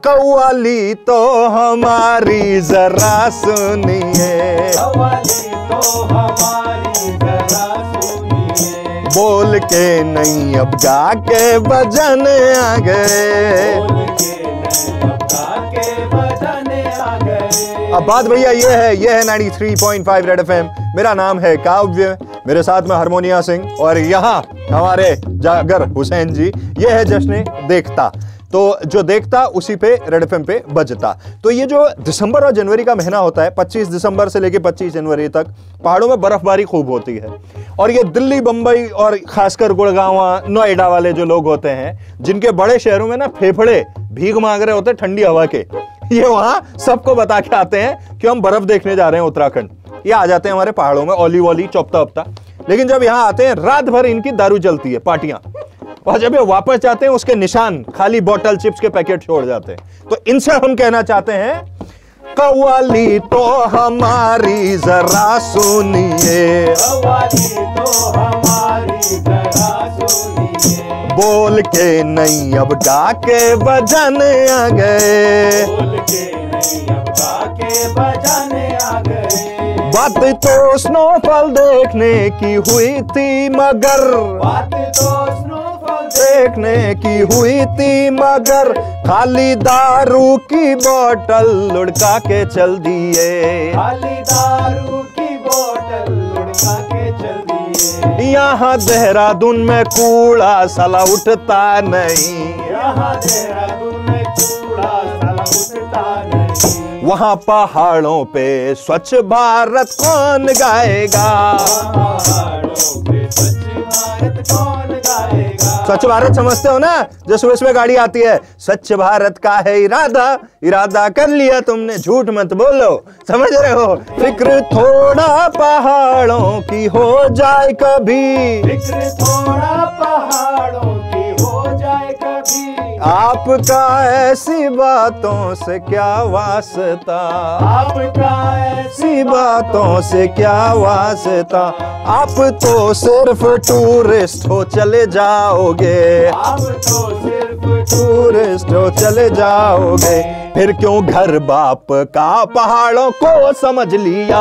कव्वाली तो हमारी जरा सुनिए, कव्वाली तो हमारी जरा सुनिए। बोल के नहीं अब गा के बजन आ गए, बोल के नहीं अब गा के बजाने आ गए। अब बात भैया ये है 93.5 रेड एफएम। मेरा नाम है काव्य, मेरे साथ में हारमोनिया सिंह और यहाँ हमारे जागर हुसैन जी। ये है जश्न देखता, तो जो देखता उसी पे रेड एफएम पे बजता। तो ये जो दिसंबर और जनवरी का महीना होता है, 25 दिसंबर से लेके 25 जनवरी तक पहाड़ों में बर्फबारी खूब होती है। और ये दिल्ली, बंबई और खासकर गुड़गांव, नोएडा वाले जो लोग होते हैं, जिनके बड़े शहरों में ना फेफड़े भीख मांग रहे होते हैं ठंडी हवा के, ये वहां सबको बता के आते हैं कि हम बर्फ देखने जा रहे हैं उत्तराखंड। ये आ जाते हैं हमारे पहाड़ों में ओली वोली चौपता उपता। लेकिन जब यहाँ आते हैं रात भर इनकी दारू चलती है, पार्टियां, और जब ये वापस जाते हैं उसके निशान खाली बोतल चिप्स के पैकेट छोड़ जाते हैं। तो इनसे हम कहना चाहते हैं, कव्वाली तो हमारी जरा सुनिए, कव्वाली तो हमारी जरा सुनिए। बोल के नहीं अब गा के बजन आ गए, बोल के नहीं अब गा के बजाने आ गए। बात तो स्नोफॉल देखने की हुई थी मगर, बात तो स्नोफॉल देखने की हुई थी मगर, खाली दारू की बोतल लुढ़का के चल दिए, खाली दारू की बोतल लुढ़का के चल दिए। यहाँ देहरादून में कूड़ा साला उठता नहीं, यहाँ देहरादून में कूड़ा साला उठता नहीं। वहाँ पहाड़ों पे स्वच्छ भारत कौन गाएगा, पहाड़ों पे स्वच्छ भारत कौन गाएगा। स्वच्छ भारत समझते हो ना, जो सुबह सुबह गाड़ी आती है, स्वच्छ भारत का है इरादा, इरादा कर लिया तुमने, झूठ मत बोलो, समझ रहे हो। फिक्र थोड़ा पहाड़ों की हो जाए कभी, फिक्र थोड़ा पहाड़ों की हो जाए कभी। आपका ऐसी बातों से क्या वास्ता, आपका ऐसी बातों से क्या वास्ता, आप तो सिर्फ टूरिस्ट हो चले जाओगे, आप तो सिर्फ टूरिस्ट हो चले जाओगे। फिर क्यों घर बाप का पहाड़ों को समझ लिया,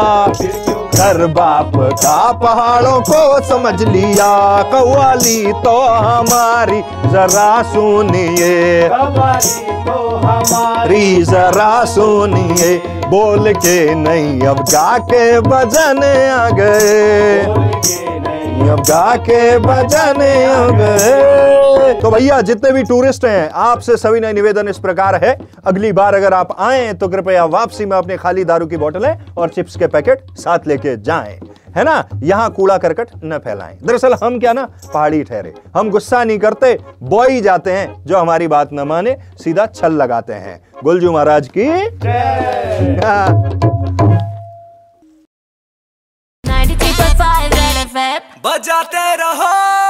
घर बाप का पहाड़ों को समझ लिया, कव्वाली तो हमारी जरा सुनिए, कव्वाली तो हमारी जरा सुनिए, बोल के नहीं अब गा के बजन आ गए, अब गा के बजन आ गए। तो भैया जितने भी टूरिस्ट हैं, आपसे सभी ने निवेदन इस प्रकार है, अगली बार अगर आप आए तो कृपया वापसी में अपने खाली दारू की बोतलें और चिप्स के पैकेट साथ लेके जाएं, है ना। यहाँ कूड़ा करकट न फैलाएं। दरअसल हम क्या ना पहाड़ी ठहरे, हम गुस्सा नहीं करते, बॉय जाते हैं, जो हमारी बात न माने सीधा छल लगाते हैं। गुलजू महाराज की जय। 93.5 रेड एफएम बजाते रहो।